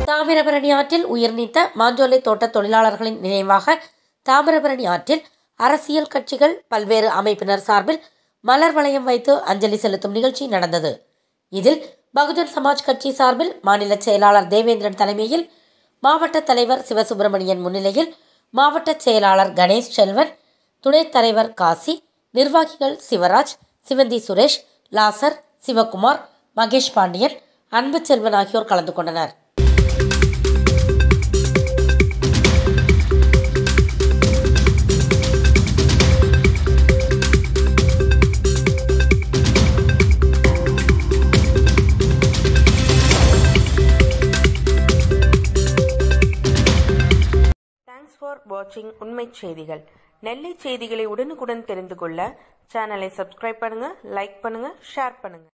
தாமிரபரணி ஆற்றில் உயிர் நீத்த மாஞ்சோலை தோட்ட தொழிலாளர்களின் நினைவாக தாமிரபரணி ஆற்றில் அரசியல் கட்சிகள் பல்வேறு அமைப்பினர் சார்பில் மலர் வளையம் வைத்து அஞ்சலி செலுத்தும் நிகழ்ச்சி நடந்தது. இதில் பகுஜன் சமாஜ் கட்சி சார்பில் மாநில செயலாளர் தேவேந்திரன் தலைமையில், மாவட்ட தலைவர் சிவசுப்பிரமணியன் முன்னிலையில் மாவட்ட செயலாளர் கணேஷ் செல்வன், துணைத் தலைவர் காசி, நிர்வாகிகள் சிவராஜ், சிவந்தி சுரேஷ், லாசர், சிவகுமார், மகேஷ் பாண்டியன், அன்பு செல்வன் ஆகியோர் கலந்து கொண்டனர். Thanks for watching உண்மை செய்திகள். நெல்லை செய்திகளை உடனுக்குடன் தெரிந்து கொள்ள சேனலை சப்ஸ்கிரைப் பண்ணுங்க, லைக் பண்ணுங்க, ஷேர் பண்ணுங்க.